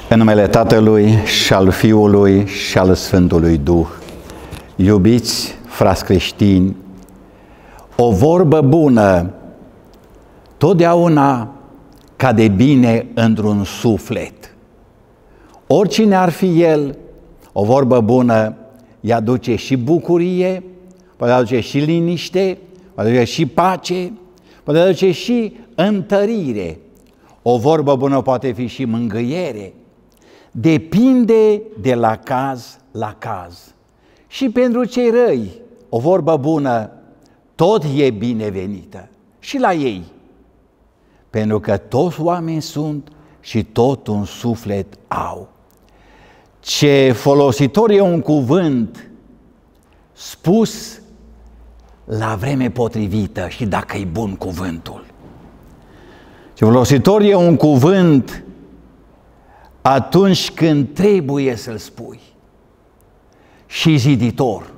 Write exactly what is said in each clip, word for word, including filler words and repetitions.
În numele Tatălui și al Fiului și al Sfântului Duh. Iubiți frați creștini, o vorbă bună totdeauna cade bine într-un suflet. Oricine ar fi el, o vorbă bună îi aduce și bucurie, poate aduce și liniște, poate aduce și pace, poate aduce și întărire. O vorbă bună poate fi și mângâiere. Depinde de la caz la caz. Și pentru cei răi, o vorbă bună tot e binevenită. Și la ei. Pentru că toți oameni sunt și tot un suflet au. Ce folositor e un cuvânt spus la vreme potrivită și dacă e bun cuvântul. Ce folositor e un cuvânt atunci când trebuie să-l spui. Și ziditor.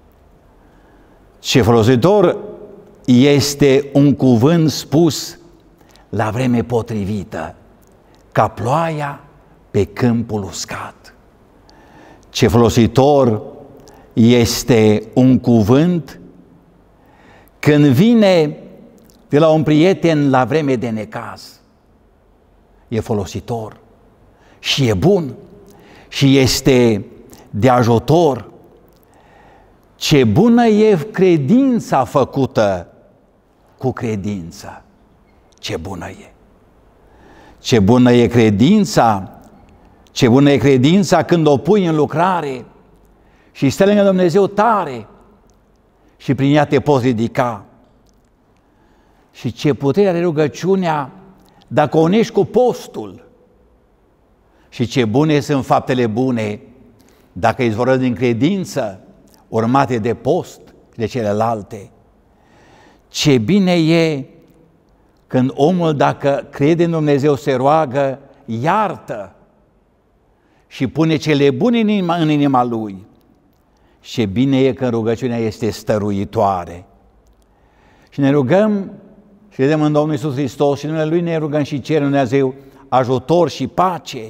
Ce folositor este un cuvânt spus la vreme potrivită, ca ploaia pe câmpul uscat. Ce folositor este un cuvânt când vine de la un prieten la vreme de necaz. E folositor și e bun și este de ajutor. Ce bună e credința făcută cu credință. Ce bună e! Ce bună e credința! Ce bună e credința când o pui în lucrare și stai lângă Dumnezeu tare și prin ea te poți ridica. Și ce putere are rugăciunea dacă o unești cu postul. Și ce bune sunt faptele bune dacă izvorăsc din credință, urmate de post și de celelalte. Ce bine e când omul, dacă crede în Dumnezeu, se roagă, iartă și pune cele bune în inima, în inima lui. Ce bine e când rugăciunea este stăruitoare. Și ne rugăm și credem în Domnul Iisus Hristos și în numele Lui ne rugăm și cerem Dumnezeu ajutor și pace.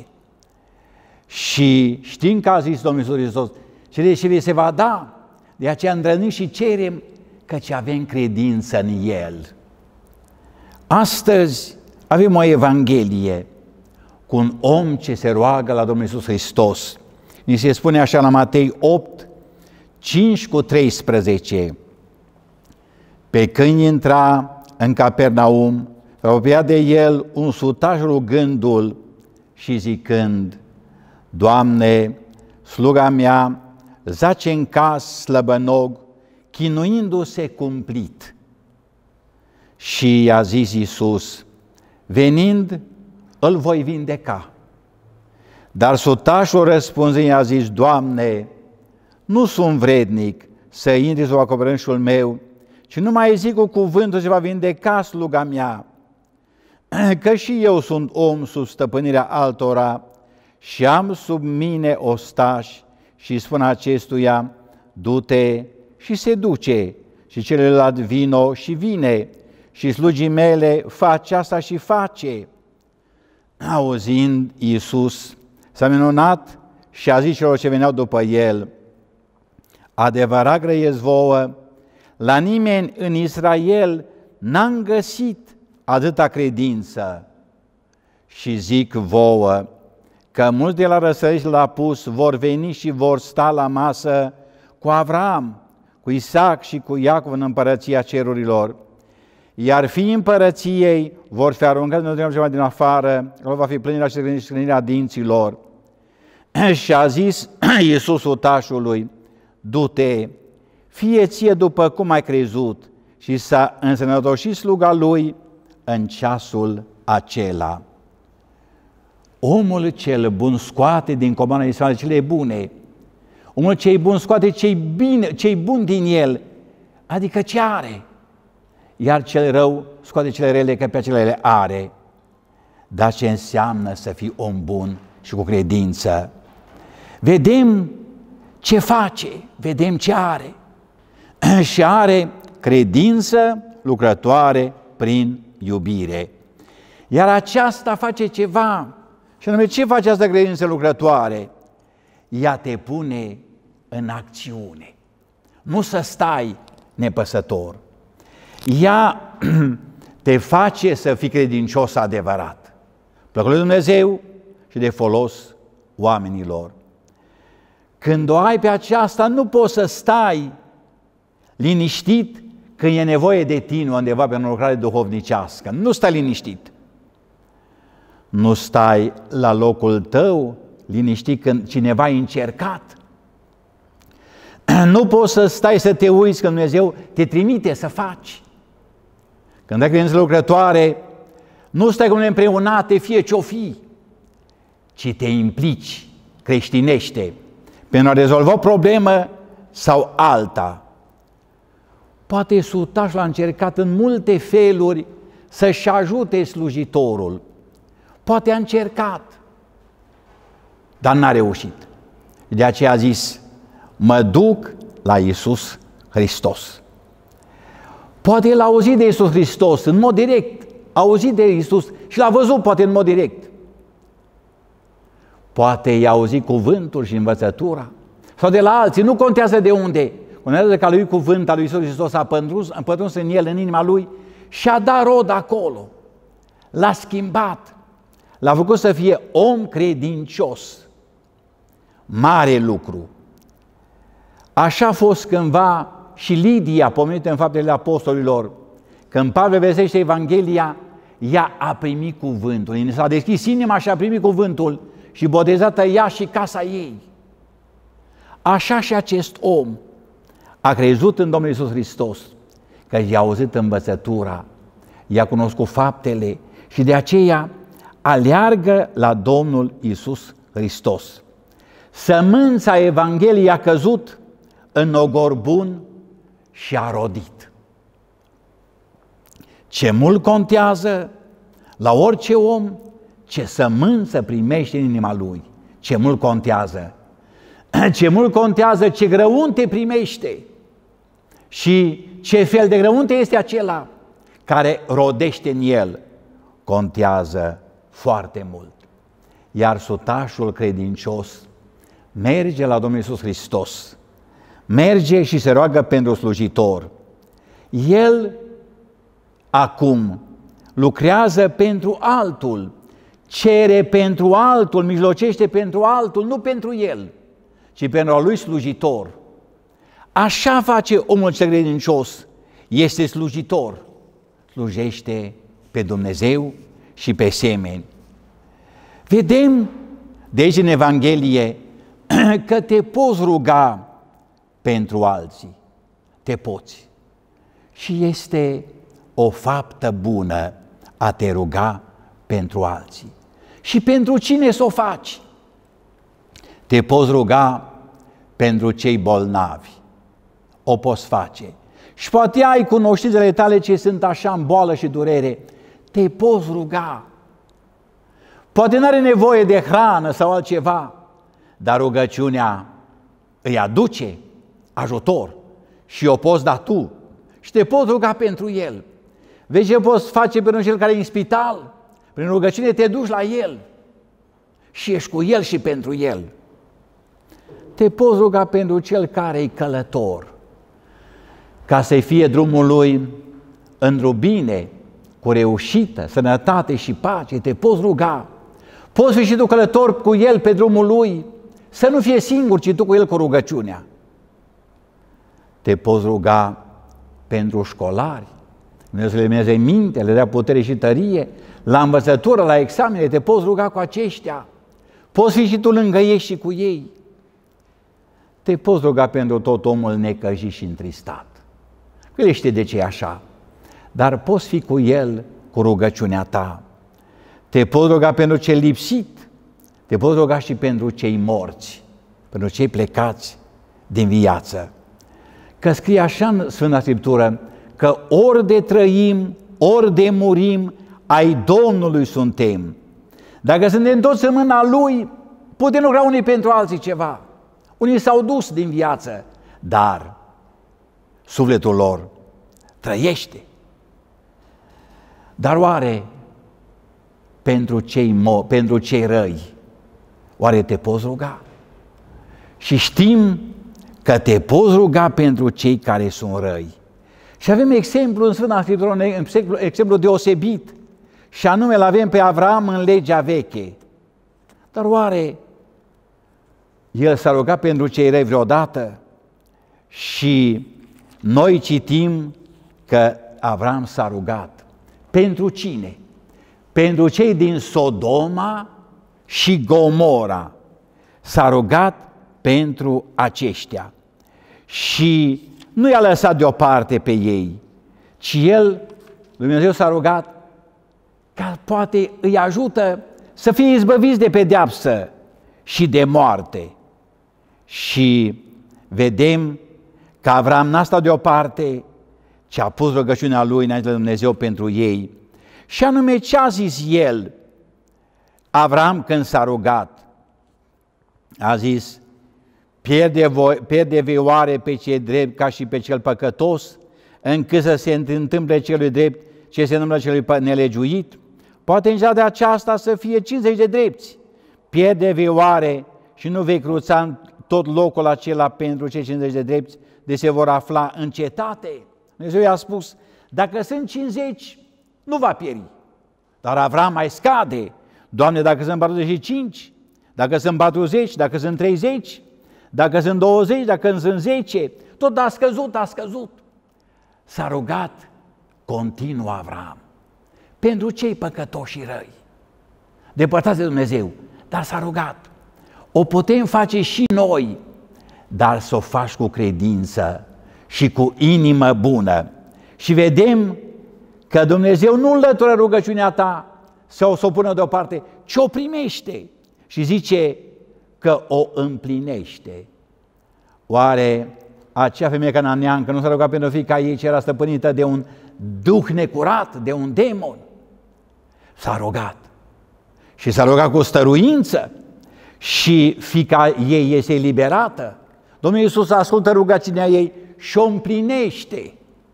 Și știm că a zis Domnul Iisus Hristos, cere și vi se va da. De aceea îndrăznim și cerem, căci avem credință în El. Astăzi avem o Evanghelie cu un om ce se roagă la Domnul Iisus Hristos. Ni se spune așa la Matei opt, cinci cu treisprezece. Pe când intra în Capernaum, s-a apropiat de el un sutaș rugându-l și zicând: Doamne, sluga mea zace în cas slăbănog, chinuindu-se cumplit. Și i-a zis Iisus: venind, îl voi vindeca. Dar sutașul răspunzând i-a zis: Doamne, nu sunt vrednic să intri sub acoperișul meu, ci nu mai zic cu cuvântul se va vindeca sluga mea, că și eu sunt om sub stăpânirea altora și am sub mine ostași și spun acestuia: du-te, și se duce, și celălalt vino și vine, și slugii mele face asta și face. Auzind, Iisus s-a minunat și a zis celor ce veneau după el: adevărat grăiesc vouă, la nimeni în Israel n-am găsit atâta credință. Și zic vouă că mulți de la răsărit la apus vor veni și vor sta la masă cu Avram, cu Isaac și cu Iacov în împărăția cerurilor. Iar fiii împărăției vor fi aruncați în ceva din afară, lor va fi plânirea și scrânirea dinților. Și a zis Iisus utașului: du-te, fie ție după cum ai crezut, și s-a însănătoșit sluga lui în ceasul acela. Omul cel bun scoate din covana Israel cele bune. Omul cel bun scoate cei bine, cei buni din el, adică ce are. Iar cel rău scoate cele rele, că pe acele le are. Dar ce înseamnă să fii om bun și cu credință? Vedem ce face, vedem ce are. Și are credință lucrătoare prin iubire. Iar aceasta face ceva Și anume, ce face această credință lucrătoare? Ea te pune în acțiune. Nu să stai nepăsător. Ea te face să fii credincios adevărat, plăcut lui Dumnezeu și de folos oamenilor. Când o ai pe aceasta, nu poți să stai liniștit când e nevoie de tine undeva pe o lucrare duhovnicească. Nu stai liniștit. Nu stai la locul tău liniștit când cineva e încercat. Nu poți să stai să te uiți când Dumnezeu te trimite să faci. Când ai credință lucrătoare, nu stai cum împreunate, fie ce-o fi, ci te implici, creștinește, pentru a rezolva o problemă sau alta. Poate sutaș l-a încercat în multe feluri să-și ajute slujitorul. Poate a încercat, dar n-a reușit. De aceea a zis, mă duc la Iisus Hristos. Poate el a auzit de Iisus Hristos în mod direct, a auzit de Iisus și l-a văzut poate în mod direct. Poate i-a auzit cuvântul și învățătura, sau de la alții, nu contează de unde. Contează că lui cuvânt al lui Iisus Hristos a pătruns, a pătruns în el, în inima lui și a dat rod acolo. L-a schimbat, l-a făcut să fie om credincios. Mare lucru. Așa a fost cândva și Lidia, pomenită în Faptele Apostolilor. Când Pavel vestește Evanghelia, ea a primit cuvântul. I s-a deschis inima și a primit cuvântul și botezată ea și casa ei. Așa și acest om a crezut în Domnul Iisus Hristos, că i-a auzit învățătura, i-a cunoscut faptele și de aceea aleargă la Domnul Iisus Hristos. Sămânța Evangheliei a căzut în ogor bun și a rodit. Ce mult contează la orice om, ce sămânță primește în inima lui. Ce mult contează. Ce mult contează ce grăunte primește și ce fel de grăunte este acela care rodește în el. Contează foarte mult. Iar sutașul credincios merge la Domnul Iisus Hristos, merge și se roagă pentru slujitor. El acum lucrează pentru altul, cere pentru altul, mijlocește pentru altul, nu pentru el, ci pentru a lui slujitor. Așa face omul cel credincios, este slujitor, slujește pe Dumnezeu și pe semeni. Vedem de aici în Evanghelie că te poți ruga pentru alții, te poți. Și este o faptă bună a te ruga pentru alții. Și pentru cine să o faci? Te poți ruga pentru cei bolnavi, o poți face. Și poate ai cunoștințele tale ce sunt așa în boală și durere, te poți ruga. Poate n-are nevoie de hrană sau altceva, dar rugăciunea îi aduce ajutor și o poți da tu și te poți ruga pentru el. Vezi ce poți face pentru cel care e în spital? Prin rugăciune te duci la el și ești cu el și pentru el. Te poți ruga pentru cel care e călător, ca să-i fie drumul lui într-o bine, cu reușită, sănătate și pace. Te poți ruga. Poți fi și tu călător cu el pe drumul lui, să nu fie singur, ci tu cu el cu rugăciunea. Te poți ruga pentru școlari, Dumnezeu să le meneze minte, le dea putere și tărie, la învățătură, la examene, te poți ruga cu aceștia. Poți fi și tu lângă ei și cu ei. Te poți ruga pentru tot omul necăjit și întristat. El știe de ce e așa, dar poți fi cu el cu rugăciunea ta. Te poți ruga pentru cel lipsit, te poți ruga și pentru cei morți, pentru cei plecați din viață. Că scrie așa în Sfânta Scriptură, că ori de trăim, ori de murim, ai Domnului suntem. Dacă suntem toți în mâna Lui, putem lucra unii pentru alții ceva. Unii s-au dus din viață, dar sufletul lor trăiește. Dar oare pentru cei, mo- pentru cei răi. Oare te poți ruga? Și știm că te poți ruga pentru cei care sunt răi. Și avem exemplu în Sfânta Scriptură, un exemplu, exemplu deosebit, și anume îl avem pe Avram în legea veche. Dar oare el s-a rugat pentru cei răi vreodată? Și noi citim că Avram s-a rugat. Pentru cine? Pentru cei din Sodoma și Gomora. S-a rugat pentru aceștia. Și nu i-a lăsat deoparte pe ei, ci el, Dumnezeu s-a rugat ca poate îi ajută să fie izbăviți de pedeapsă și de moarte. Și vedem că Avram n-a stat deoparte, ci a pus rugăciunea lui înainte de Dumnezeu pentru ei. Și anume ce a zis el, Avram, când s-a rugat? A zis: pierde, voi, pierde vei oare pe cei drept ca și pe cel păcătos, încât să se întâmple celui drept ce se întâmplă celui nelegiuit? Poate în ziua de aceasta să fie cincizeci de drepți. Pierde vei oare și nu vei cruța în tot locul acela pentru cei cincizeci de drepți de se vor afla în cetate? Dumnezeu i-a spus: dacă sunt cincizeci, nu va pieri. Dar Avram mai scade: Doamne, dacă sunt patruzeci și cinci, dacă sunt patruzeci, dacă sunt treizeci, dacă sunt douăzeci, dacă sunt zece, tot a scăzut, a scăzut. S-a rugat continuu Avram pentru cei păcătoși și răi, depărtați de Dumnezeu, dar s-a rugat. O putem face și noi, dar să o faci cu credință și cu inimă bună. Și vedem că Dumnezeu nu înlătură rugăciunea ta sau să o pună deoparte, ci o primește și zice că o împlinește. Oare acea femeie cananeancă nu s-a rugat pentru fiica ei ce era stăpânită de un duh necurat, de un demon? S-a rugat. Și s-a rugat cu stăruință și fiica ei este eliberată. Domnul Iisus ascultă rugăciunea ei și o împlinește.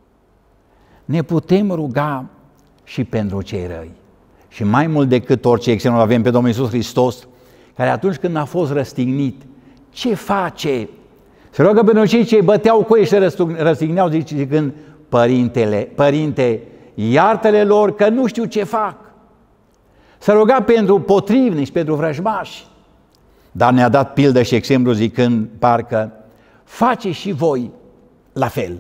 Ne putem ruga și pentru cei răi. Și mai mult decât orice exemplu avem pe Domnul Iisus Hristos, care atunci când a fost răstignit, ce face? Se roagă pentru cei ce băteau cu ei și răstigneau, zicând: Părintele, Părinte, iartă-le lor că nu știu ce fac. S-a rugat pentru potrivnici, pentru vrăjmași, dar ne-a dat pildă și exemplu zicând parcă: face și voi la fel.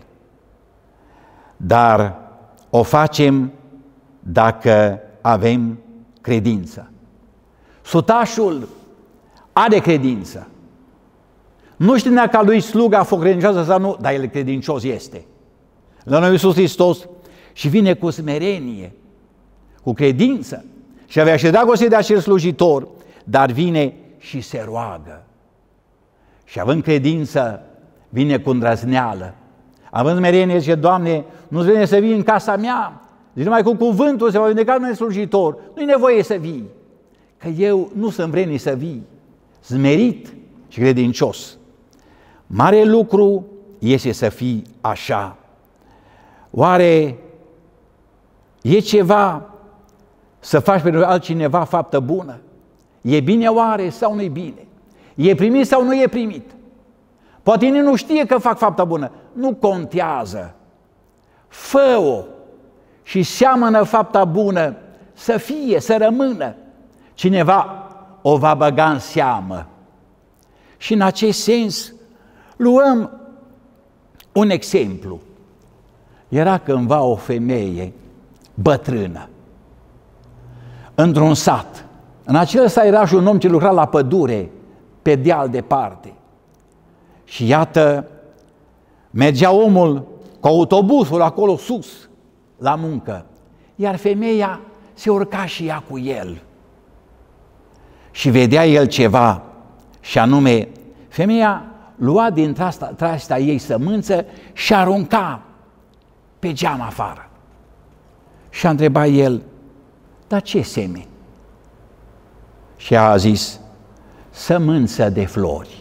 Dar o facem dacă avem credință. Sutașul are credință. Nu știu dacă lui sluga a fost credincioasă sau nu, dar el credincios este. La noi Iisus Hristos și vine cu smerenie, cu credință și avea și dragoste de acel slujitor, dar vine și se roagă. Și având credință, vine cu îndrăzneală. Având smerenie, zice: Doamne, nu-ți vine să vii în casa mea, zice, numai cu cuvântul se va vindeca un slujitor, nu-i nevoie să vii, că eu nu sunt vrednic să vii. Smerit și credincios. Mare lucru este să fii așa. Oare e ceva să faci pentru altcineva faptă bună? E bine oare sau nu-i bine? E primit sau nu e primit? Poate nimeni nu știe că fac faptă bună. Nu contează. Fă-o și seamănă fapta bună să fie, să rămână. Cineva o va băga în seamă. Și în acest sens luăm un exemplu. Era cândva o femeie bătrână într-un sat. În acel sat era și un om ce lucra la pădure, pe deal departe. Și iată, mergea omul cu autobusul acolo sus, la muncă, iar femeia se urca și ea cu el. Și vedea el ceva, și anume, femeia lua din traista ei sămânță și arunca pe geam afară. Și a întrebat el: dar ce semeni? Și a zis: sămânță de flori.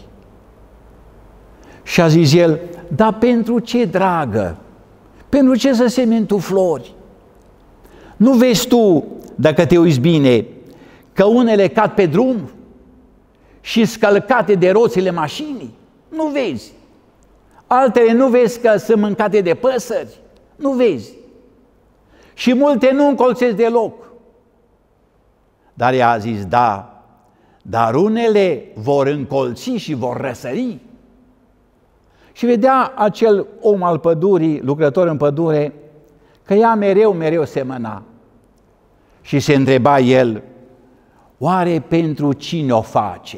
Și a zis el: dar pentru ce, dragă? Pentru ce să semeni tu flori? Nu vezi tu, dacă te uiți bine, că unele cad pe drum și scălcate de roțile mașinii? Nu vezi. Altele nu vezi că sunt mâncate de păsări? Nu vezi. Și multe nu încolțesc deloc. Dar ea a zis, da, dar unele vor încolți și vor răsări. Și vedea acel om al pădurii, lucrător în pădure, că ea mereu, mereu semăna. Și se întreba el, oare pentru cine o face?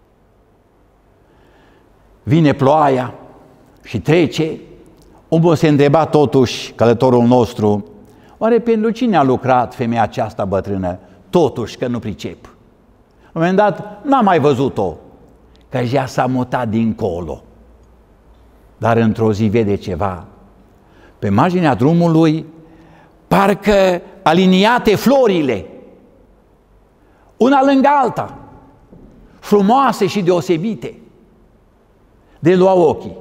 Vine ploaia și trece. Omul se întreba totuși, călătorul nostru, oare pentru cine a lucrat femeia aceasta bătrână? Totuși că nu pricep. La un moment dat n-am mai văzut-o, că ea s-a mutat dincolo. Dar într-o zi vede ceva. Pe marginea drumului, parcă aliniate florile, una lângă alta, frumoase și deosebite, de lua ochii.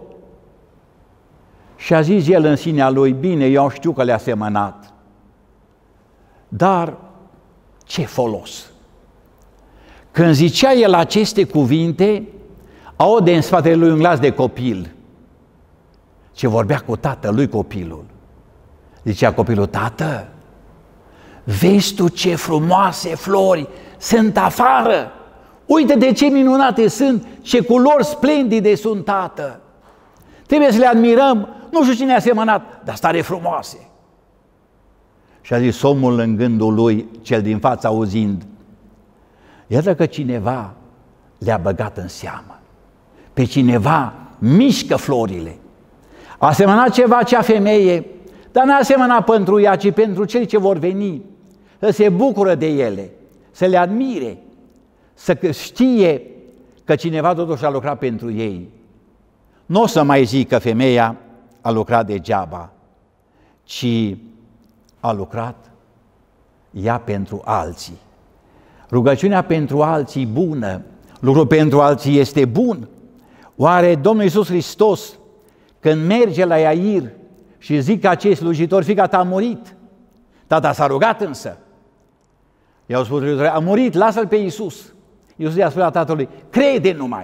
Și a zis el în sinea lui, bine, eu știu că le-a semănat, dar ce folos? Când zicea el aceste cuvinte, aude în spatele lui un glas de copil, ce vorbea cu tatălui copilul. Zicea copilul, tată, vezi tu ce frumoase flori sunt afară? Uite de ce minunate sunt, ce culori splendide sunt, tată. Trebuie să le admirăm, nu știu cine a semănat, dar stare frumoase. Și a zis omul în gândul lui, cel din față auzind, iată că cineva le-a băgat în seamă, pe cineva mișcă florile. A semănat ceva cea femeie, dar n-a semănat pentru ea, ci pentru cei ce vor veni, să se bucură de ele, să le admire, să știe că cineva totuși a lucrat pentru ei. Nu o să mai zic că femeia a lucrat degeaba, ci a lucrat ea pentru alții. Rugăciunea pentru alții bună, lucrul pentru alții este bun. Oare Domnul Iisus Hristos, când merge la Iair și zic că acei slujitori, fiica ta a murit, tata s-a rugat însă. I-au spus, a murit, lasă-l pe Iisus. Iisus i-a spus la tatălui, crede numai.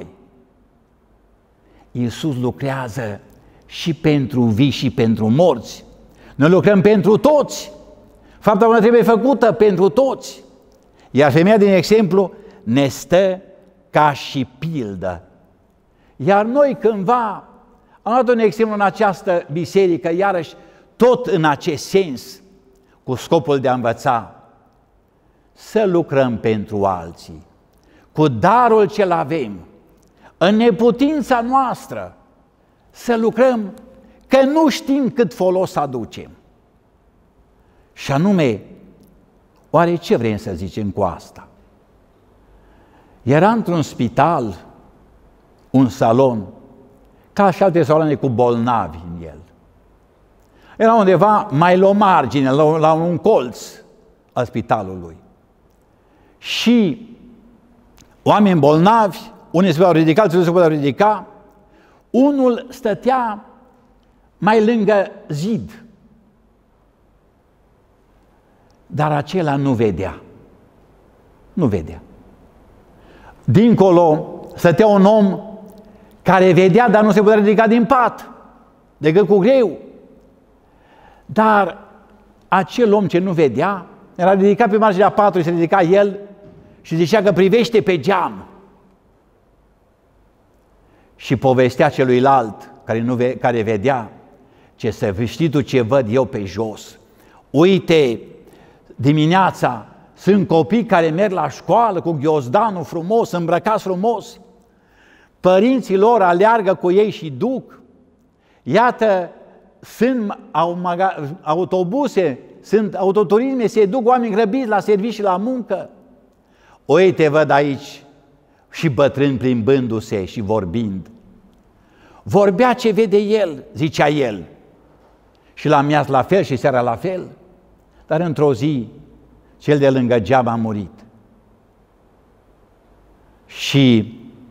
Iisus lucrează și pentru vii și pentru morți. Noi lucrăm pentru toți. Fapta bună trebuie făcută pentru toți. Iar femeia din exemplu ne stă ca și pildă. Iar noi cândva am dat un exemplu în această biserică, iarăși tot în acest sens, cu scopul de a învăța să lucrăm pentru alții, cu darul ce-l avem, în neputința noastră, să lucrăm, că nu știm cât folos aducem. Și anume, oare ce vrem să zicem cu asta? Era într-un spital, un salon, ca și alte saloane cu bolnavi în el. Era undeva mai la o margine, la, la un colț al spitalului. Și oameni bolnavi, unii se puteau ridica, alții nu se puteau ridica, unul stătea mai lângă zid, dar acela nu vedea. Nu vedea. Dincolo stătea un om care vedea, dar nu se putea ridica din pat, decât cu greu. Dar acel om ce nu vedea, era ridicat pe marginea patului, se ridica el și zicea că privește pe geam. Și povestea celuilalt care, nu ve- care vedea, ce să știi tu ce văd eu pe jos. Uite, dimineața sunt copii care merg la școală cu ghiozdanul frumos, îmbrăcați frumos. Părinții lor aleargă cu ei și duc. Iată, sunt autobuse, sunt autoturisme, se duc oameni grăbiți la servicii și la muncă. Uite, văd aici și bătrâni plimbându-se și vorbind. Vorbea ce vede el, zicea el. Și la amiază la fel și seara la fel. Dar într-o zi, cel de lângă geam a murit. Și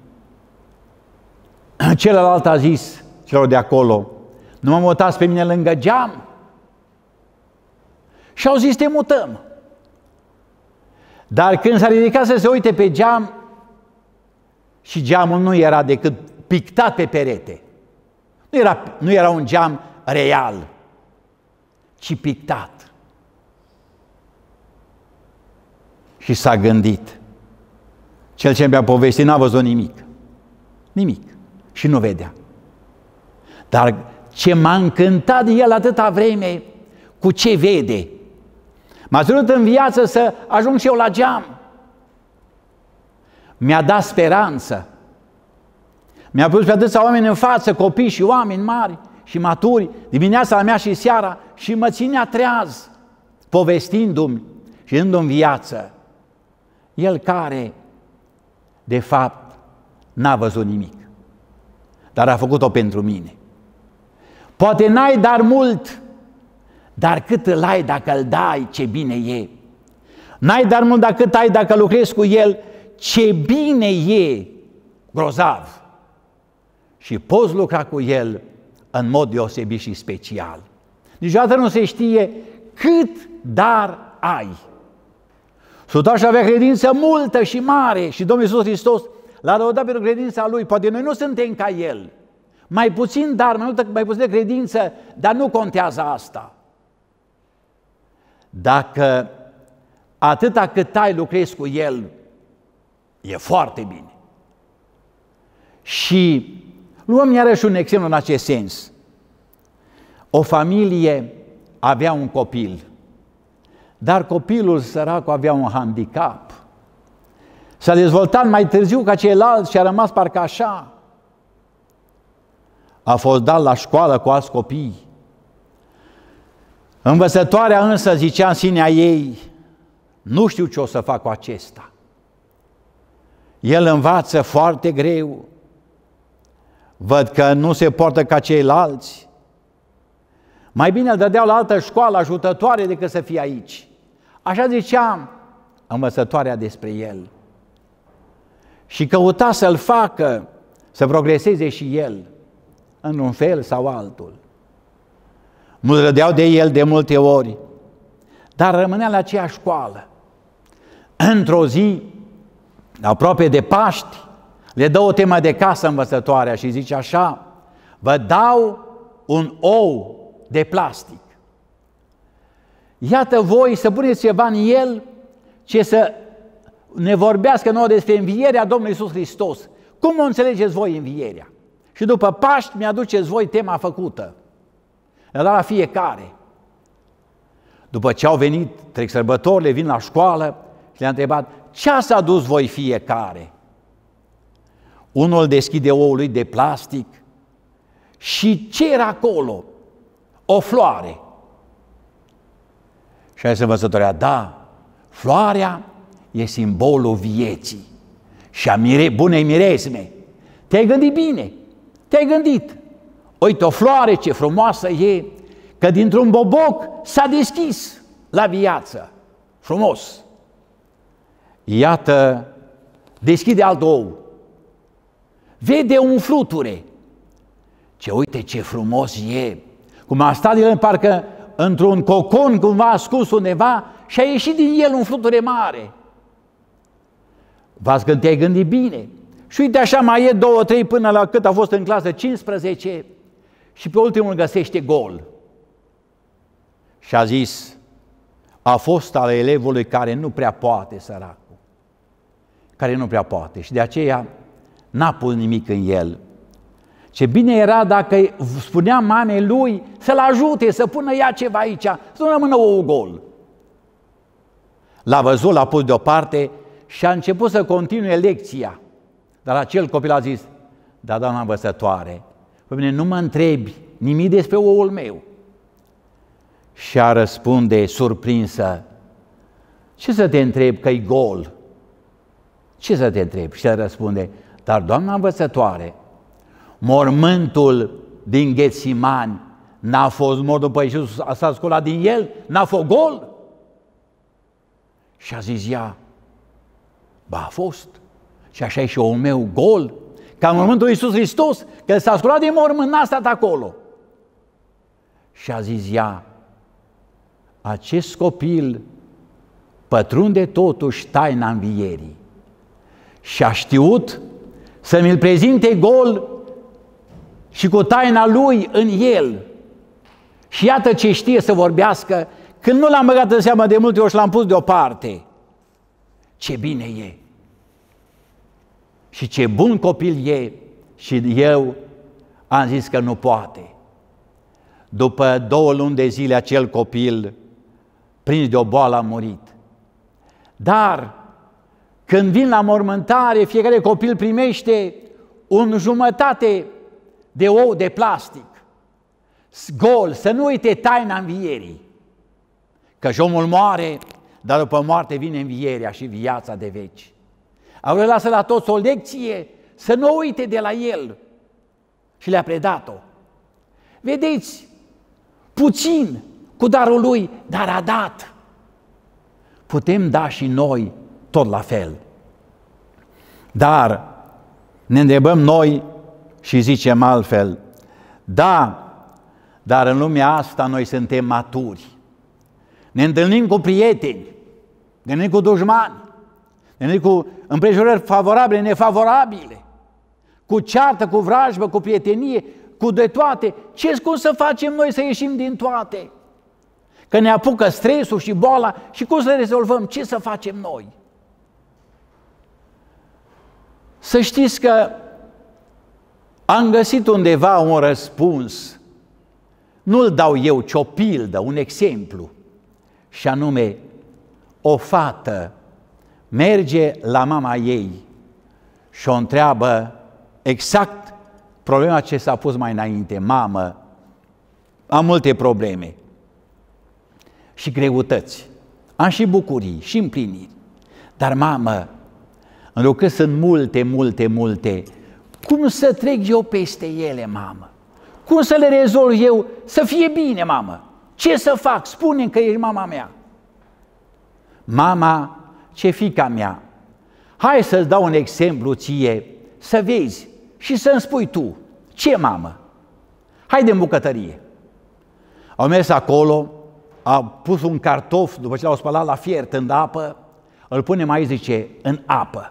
celălalt a zis celor de acolo, nu mă mutați pe mine lângă geam? Și au zis, te mutăm. Dar când s-a ridicat să se uite pe geam, și geamul nu era decât pictat pe perete. Nu era, nu era un geam real, ci pictat. Și s-a gândit. Cel ce mi-a povestit n-a văzut nimic. Nimic. Și nu vedea. Dar ce m-a încântat de el atâta vreme, cu ce vede. M-a ținut în viață să ajung și eu la geam. Mi-a dat speranță. Mi-a pus pe atâția oameni în față, copii și oameni mari și maturi, dimineața la mea și seara, și mă ținea treaz, povestindu-mi și dându-mi viață. El care, de fapt, n-a văzut nimic, dar a făcut-o pentru mine. Poate n-ai dar mult, dar cât îl ai dacă îl dai, ce bine e. N-ai dar mult, dar cât ai dacă lucrezi cu el, ce bine e, grozav. Și poți lucra cu el în mod deosebit și special. Niciodată nu se știe cât dar ai. Sotaș avea credință multă și mare și Domnul Iisus Hristos l-a lăudat pentru credința lui. Poate noi nu suntem ca el. Mai puțin dar, mai multă, mai puțin de credință, dar nu contează asta. Dacă atâta cât ai lucrezi cu el, e foarte bine. Și luăm iarăși un exemplu în acest sens. O familie avea un copil, dar copilul săracu avea un handicap. S-a dezvoltat mai târziu ca ceilalți și a rămas parcă așa. A fost dat la școală cu alți copii. Învățătoarea însă zicea în sinea ei, nu știu ce o să fac cu acesta. El învață foarte greu. Văd că nu se poartă ca ceilalți. Mai bine îl dădeau la altă școală ajutătoare decât să fie aici. Așa zicea învățătoarea despre el. Și căuta să-l facă să progreseze și el, într-un fel sau altul. Mulți râdeau de el de multe ori, dar rămânea la aceeași școală. Într-o zi, aproape de Paști, le dă o temă de casă învățătoarea și zice așa, vă dau un ou de plastic. Iată voi să puneți ceva în el ce să ne vorbească nouă despre învierea Domnului Iisus Hristos. Cum o înțelegeți voi învierea? Și după Paști mi-aduceți voi tema făcută. Le-a dat la fiecare. După ce au venit, trec sărbătorile, vin la școală și le-a întrebat, ce ați adus voi fiecare? Unul deschide oul lui de plastic și ce era acolo? O floare. Și a zis învățătoarea, da, floarea e simbolul vieții și a mire, bunei miresme. Te-ai gândit bine, te-ai gândit. Uite, o floare ce frumoasă e, că dintr-un boboc s-a deschis la viață. Frumos. Iată, deschide alt ou. Vede un fluture. Ce uite ce frumos e. Cum a stat el parcă într-un cocon cumva ascuns undeva și a ieșit din el un fluture mare. V-ați gândit, te-ai gândit bine. Și uite așa mai e două, trei până la cât a fost în clasă, cincisprezece, și pe ultimul găsește gol. Și a zis, a fost al elevului care nu prea poate, săracul. Care nu prea poate și de aceea n-a pus nimic în el. Ce bine era dacă spunea mamei lui să-l ajute, să pună ea ceva aici, să nu rămână ou gol. L-a văzut, l-a pus deoparte și a început să continue lecția. Dar acel copil a zis, da, doamna învățătoare, pe mine nu mă întrebi nimic despre oul meu. Și a răspunde surprinsă, ce să te întrebi că-i gol? Ce să te întrebi? Și a răspunde, dar doamna învățătoare, mormântul din Ghetsimani n-a fost mort după Iisus, s-a sculat din el? N-a fost gol? Și a zis ea, ba a fost. Și așa e și omul meu gol, ca mormântul lui Iisus Hristos, că s-a sculat din mormânt, n-a stat acolo. Și a zis ea, acest copil pătrunde totuși taina învierii și a știut să mi-l prezinte gol și cu taina lui în el. Și iată ce știe să vorbească, când nu l-am băgat în seamă de multe ori și l-am pus deoparte. Ce bine e! Și ce bun copil e! Și eu am zis că nu poate. După două luni de zile acel copil, prins de o boală, a murit. Dar când vin la mormântare, fiecare copil primește un jumătate de ou de plastic, gol, să nu uite taina învierii. Căci omul moare, dar după moarte vine învierea și viața de veci. Au lasă la toți o lecție, să nu uite de la el. Și le-a predat-o. Vedeți, puțin cu darul lui, dar a dat. Putem da și noi tot la fel. Dar ne întrebăm noi și zicem altfel, da, dar în lumea asta noi suntem maturi. Ne întâlnim cu prieteni, ne întâlnim cu dușmani, ne întâlnim cu împrejurări favorabile, nefavorabile, cu ceartă, cu vrajbă, cu prietenie, cu de toate. Ce cum să facem noi să ieșim din toate? Că ne apucă stresul și boala și cum să le rezolvăm? Ce să facem noi? Să știți că am găsit undeva un răspuns, nu-l dau eu, ci o pildă, un exemplu, și anume, o fată merge la mama ei și o întreabă exact problema ce s-a pus mai înainte. Mamă, am multe probleme și greutăți, am și bucurii și împliniri, dar mamă, în că sunt multe, multe, multe, cum să trec eu peste ele, mamă? Cum să le rezolv eu să fie bine, mamă? Ce să fac? Spune-mi că ești mama mea. Mama, ce fiica mea, hai să-ți dau un exemplu ție, să vezi și să-mi spui tu. Ce, mamă? Haide în bucătărie. Au mers acolo, a pus un cartof, după ce l-au spălat la fiert în apă, îl punem aici, zice, în apă.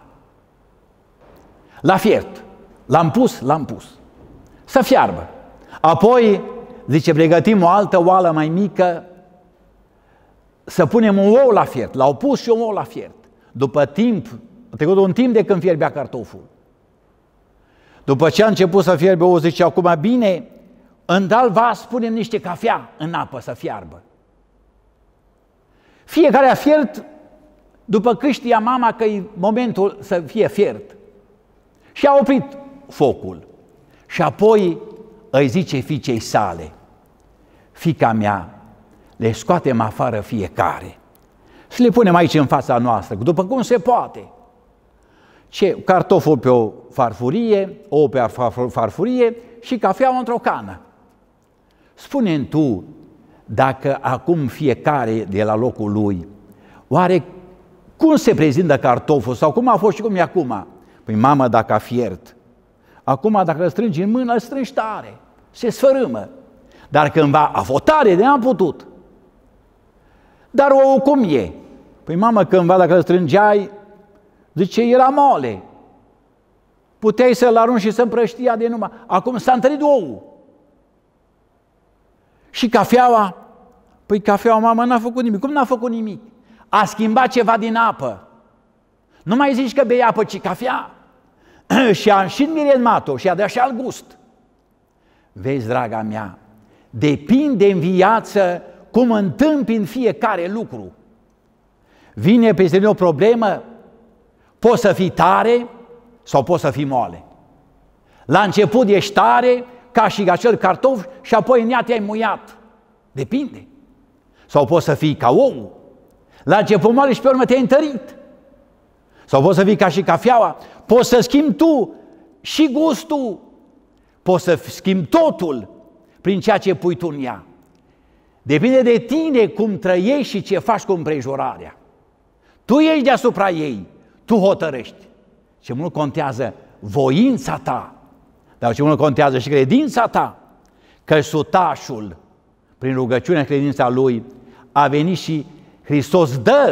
La fiert. L-am pus, l-am pus. Să fiarbă. Apoi, zice, pregătim o altă oală mai mică, să punem un ou la fiert. L-au pus și un ou la fiert. După timp, a trecut un timp de când fierbea cartoful. După ce a început să fierbe ou, zice, acum bine, în alt vas punem niște cafea în apă să fiarbă. Fiecare a fiert după cât știa mama că e momentul să fie fiert. Și a oprit focul. Și apoi îi zice fiicei sale, fiica mea, le scoatem afară fiecare și le punem aici în fața noastră, după cum se poate. Ce? Cartoful pe o farfurie, ou pe o farfurie și cafeaua într-o cană. Spune-mi tu, dacă acum fiecare de la locul lui, oare cum se prezintă cartoful sau cum a fost și cum e acum? Păi mamă, dacă a fiert, acum dacă îl strângi în mână, îl strângi tare, se sfărâmă. Dar cândva a fost tare, de n-am putut. Dar ou cum e? Păi mamă, cândva dacă îl strângeai, zice, era mole. Puteai să-l arunci și să împrăștia de numai. Acum s-a întărit ou. Și cafeaua? Păi cafeaua, mamă, n-a făcut nimic. Cum n-a făcut nimic? A schimbat ceva din apă. Nu mai zici că bei apă, ci cafea. Și a și înmiretmat-o și a dat și alt gust. Vezi, draga mea, depinde în viață cum întâmpini fiecare lucru. Vine peste tine o problemă, poți să fii tare sau poți să fii moale. La început ești tare, ca și acel cartof, și apoi în ea te-ai muiat. Depinde. Sau poți să fii ca ou. La început moale și pe urmă te-ai întărit. Sau poți să fii ca și cafeaua. Poți să schimbi tu și gustul. Poți să schimbi totul prin ceea ce pui tu în ea. Depinde de tine cum trăiești și ce faci cu împrejurarea. Tu ești deasupra ei, tu hotărăști. Ce mult contează voința ta, dar ce mult contează și credința ta, că sutașul, prin rugăciunea credința lui, a venit și Hristos dă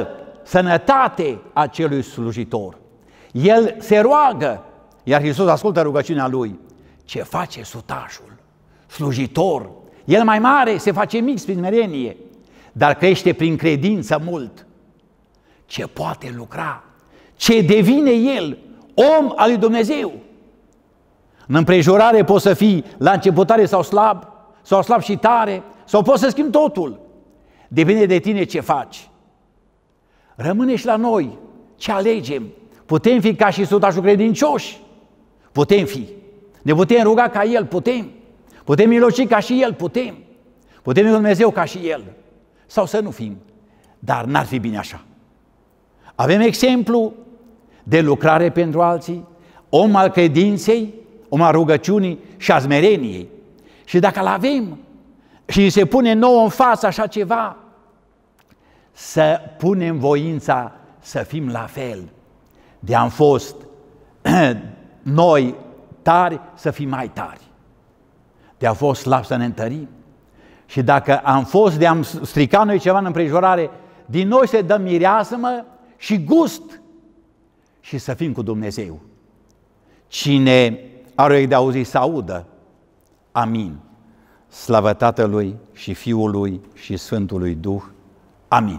sănătate acelui slujitor. El se roagă, iar Hristos ascultă rugăciunea lui. Ce face sutașul, slujitor? El mai mare se face mic prin smerenie, dar crește prin credință mult. Ce poate lucra? Ce devine el? Om al lui Dumnezeu. În împrejurare poți să fii la începutare sau slab, sau slab și tare, sau poți să schimbi totul. Depinde de tine ce faci. Rămâne și la noi ce alegem. Putem fi ca și sutașul credincioși. Putem fi. Ne putem ruga ca el, putem. Putem miloci ca și el, putem. Putem iubi Dumnezeu ca și el. Sau să nu fim. Dar n-ar fi bine așa. Avem exemplu de lucrare pentru alții, om al credinței, om al rugăciunii și a smereniei. Și dacă îl avem și se pune nouă în față așa ceva, să punem voința să fim la fel. De am fost noi tari, să fim mai tari. De am fost slabi, să ne întărim. Și dacă am fost de am stricat noi ceva în împrejurare, din noi să dăm mireasmă și gust și să fim cu Dumnezeu. Cine are urechi de auzit să audă. Amin. Slavă Tatălui și Fiului și Sfântului Duh. Amin.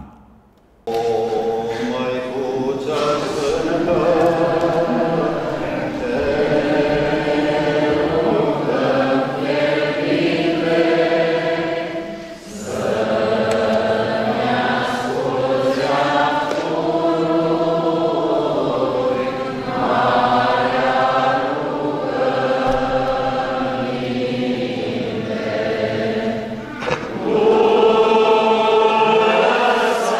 Yes.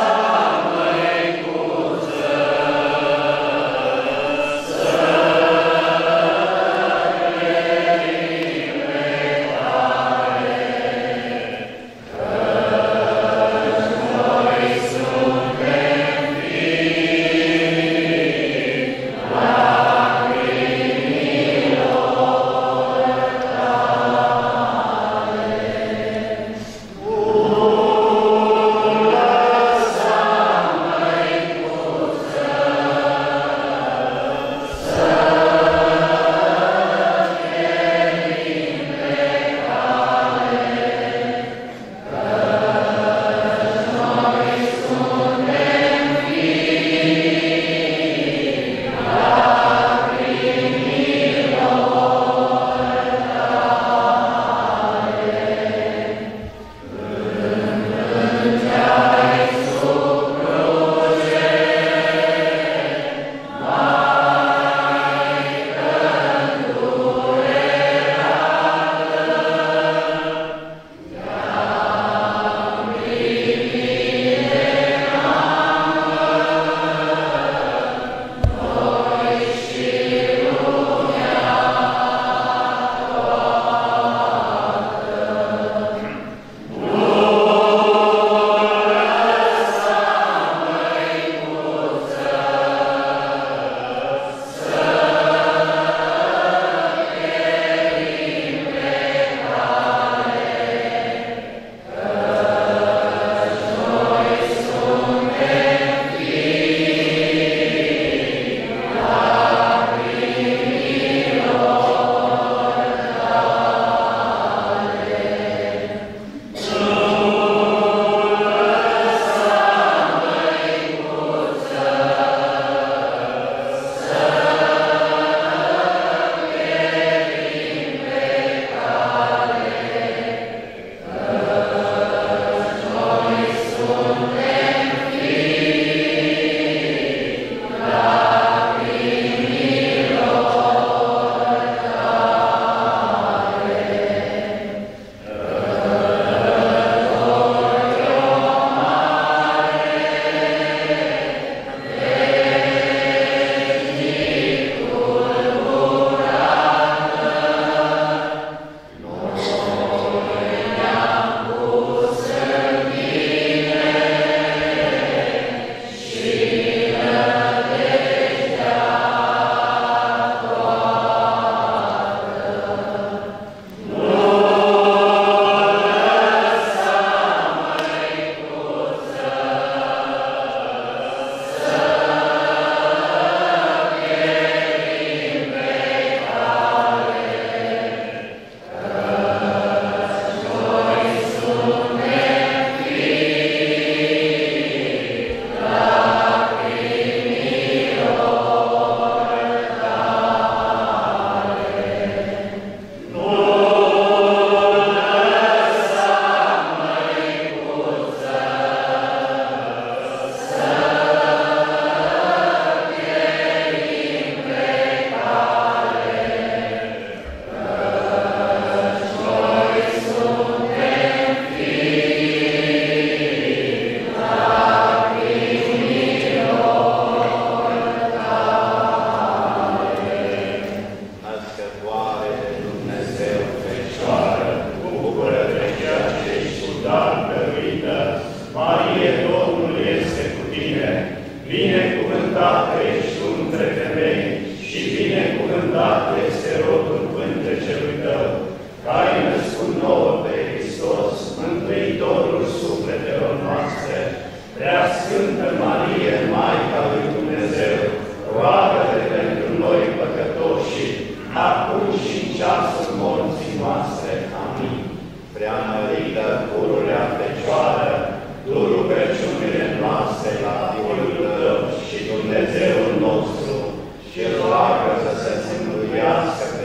minunat este rodul pântecelui tău, care ai născut nouă pe Hristos, Mântuitorul sufletelor noastre. Prea Sfântă Marie, Maica lui Dumnezeu, roagă-te pentru noi păcătoși, acum și în ceasul morții noastre. Amin. Prea mărită, pururea Fecioară, tu rugăciunile noastre la Fiul tău și Dumnezeul nostru, și roagă să se mântuiască